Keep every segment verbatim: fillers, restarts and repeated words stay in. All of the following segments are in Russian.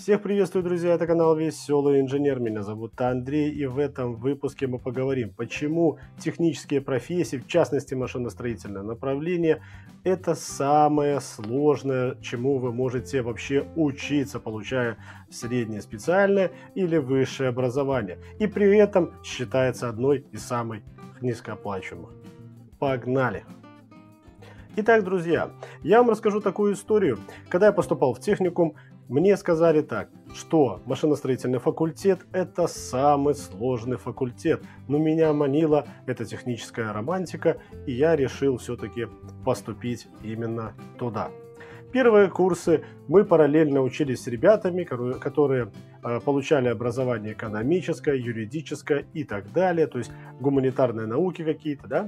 Всех приветствую, друзья, это канал Веселый Инженер, меня зовут Андрей, и в этом выпуске мы поговорим, почему технические профессии, в частности машиностроительное направление, это самое сложное, чему вы можете вообще учиться, получая среднее специальное или высшее образование, и при этом считается одной из самых низкооплачиваемых. Погнали! Итак, друзья, я вам расскажу такую историю. Когда я поступал в техникум, мне сказали так, что машиностроительный факультет – это самый сложный факультет. Но меня манила эта техническая романтика, и я решил все-таки поступить именно туда. Первые курсы мы параллельно учились с ребятами, которые получали образование экономическое, юридическое и так далее, то есть гуманитарные науки какие-то, да.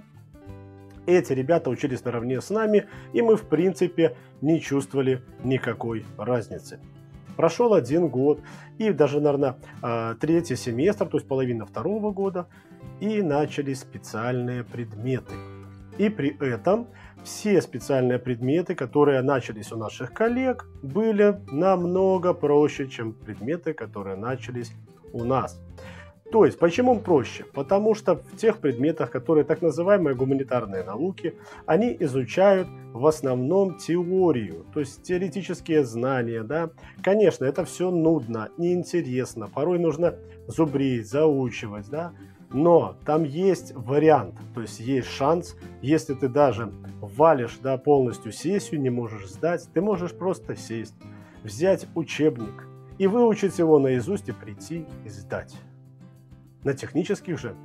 Эти ребята учились наравне с нами, и мы, в принципе, не чувствовали никакой разницы. Прошел один год, и даже, наверное, третий семестр, то есть половина второго года, и начались специальные предметы. И при этом все специальные предметы, которые начались у наших коллег, были намного проще, чем предметы, которые начались у нас. То есть, почему проще? Потому что в тех предметах, которые так называемые гуманитарные науки, они изучают в основном теорию, то есть теоретические знания, да. Конечно, это все нудно, неинтересно, порой нужно зубрить, заучивать, да. Но там есть вариант, то есть есть шанс, если ты даже валишь, да, полностью сессию, не можешь сдать, ты можешь просто сесть, взять учебник и выучить его наизусть и прийти и сдать. На технических же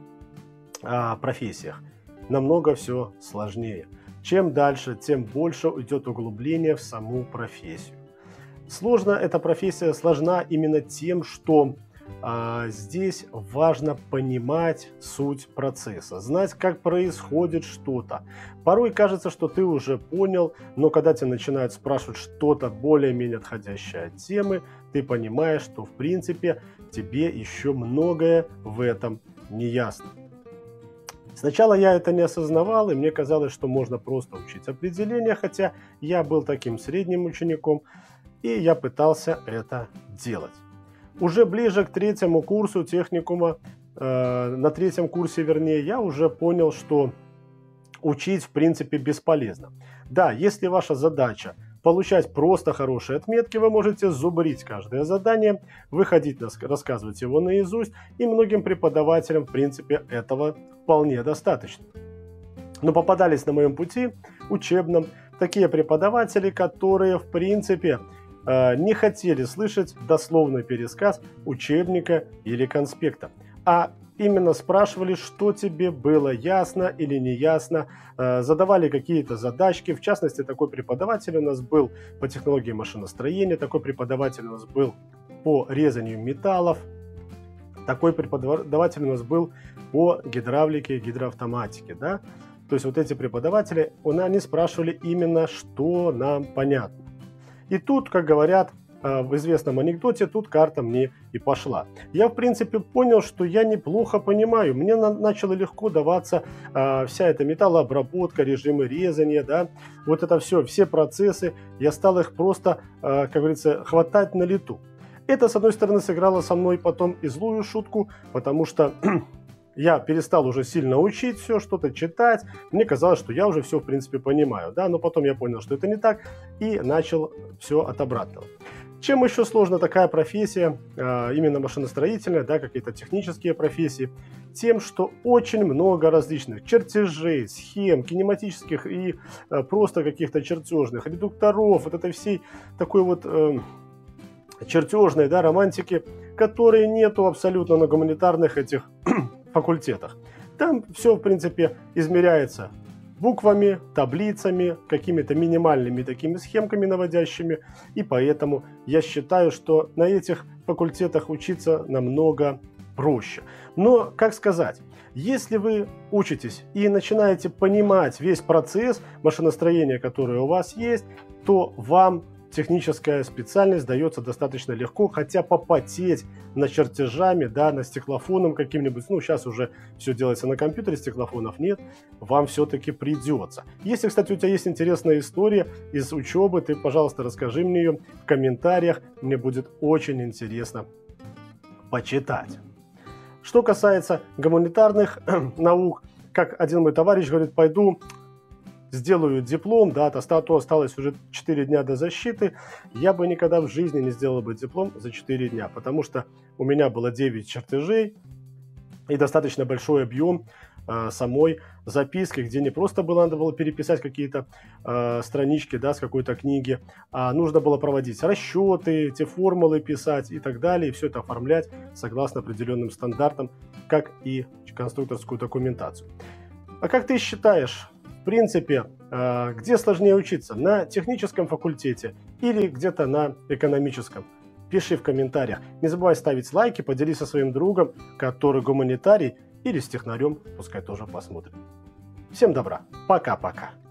а, профессиях намного все сложнее. Чем дальше, тем больше идет углубление в саму профессию. Сложно, эта профессия сложна именно тем, что а, здесь важно понимать суть процесса, знать, как происходит что-то. Порой кажется, что ты уже понял, но когда тебя начинают спрашивать что-то более-менее отходящее от темы, ты понимаешь, что в принципе тебе еще многое в этом не ясно. Сначала я это не осознавал, и мне казалось, что можно просто учить определения, хотя я был таким средним учеником, и я пытался это делать. Уже ближе к третьему курсу техникума, э, на третьем курсе, вернее, я уже понял, что учить в принципе бесполезно. Да, если ваша задача получать просто хорошие отметки, вы можете зубрить каждое задание, выходить, рассказывать его наизусть, и многим преподавателям, в принципе, этого вполне достаточно. Но попадались на моем пути учебном такие преподаватели, которые, в принципе, не хотели слышать дословный пересказ учебника или конспекта, а именно спрашивали, что тебе было ясно или не ясно, задавали какие-то задачки. В частности, такой преподаватель у нас был по технологии машиностроения, такой преподаватель у нас был по резанию металлов, такой преподаватель у нас был по гидравлике и гидроавтоматике. Да? То есть вот эти преподаватели, они спрашивали именно, что нам понятно. И тут, как говорят в известном анекдоте, тут карта мне и пошла. Я, в принципе, понял, что я неплохо понимаю. Мне на начало легко даваться э, вся эта металлообработка, режимы резания, да, вот это все, все процессы. Я стал их просто, э, как говорится, хватать на лету. Это, с одной стороны, сыграло со мной потом и злую шутку, потому что я перестал уже сильно учить все, что-то читать. Мне казалось, что я уже все, в принципе, понимаю, да, но потом я понял, что это не так, и начал все от обратного. Чем еще сложна такая профессия, именно машиностроительная, да, какие-то технические профессии? Тем, что очень много различных чертежей, схем, кинематических и просто каких-то чертежных, редукторов, вот этой всей такой вот э, чертежной, да, романтики, которой нету абсолютно на гуманитарных этих факультетах. Там все, в принципе, измеряется буквами, таблицами, какими-то минимальными такими схемками наводящими, и поэтому я считаю, что на этих факультетах учиться намного проще. Но, как сказать, если вы учитесь и начинаете понимать весь процесс машиностроения, который у вас есть, то вам техническая специальность дается достаточно легко, хотя попотеть над чертежами, да, на стеклофоном каким-нибудь, ну, сейчас уже все делается на компьютере, стеклофонов нет, вам все-таки придется. Если, кстати, у тебя есть интересная история из учебы, ты, пожалуйста, расскажи мне ее в комментариях, мне будет очень интересно почитать. Что касается гуманитарных наук, как один мой товарищ говорит, пойду сделаю диплом, да, то осталось уже четыре дня до защиты, я бы никогда в жизни не сделал бы диплом за четыре дня, потому что у меня было девять чертежей и достаточно большой объем э, самой записки, где не просто было, надо было переписать какие-то э, странички, да, с какой-то книги, а нужно было проводить расчеты, эти формулы писать и так далее, и все это оформлять согласно определенным стандартам, как и конструкторскую документацию. А как ты считаешь, в принципе, где сложнее учиться? На техническом факультете или где-то на экономическом? Пиши в комментариях. Не забывай ставить лайки, поделись со своим другом, который гуманитарий или с технарем, пускай тоже посмотрит. Всем добра. Пока-пока.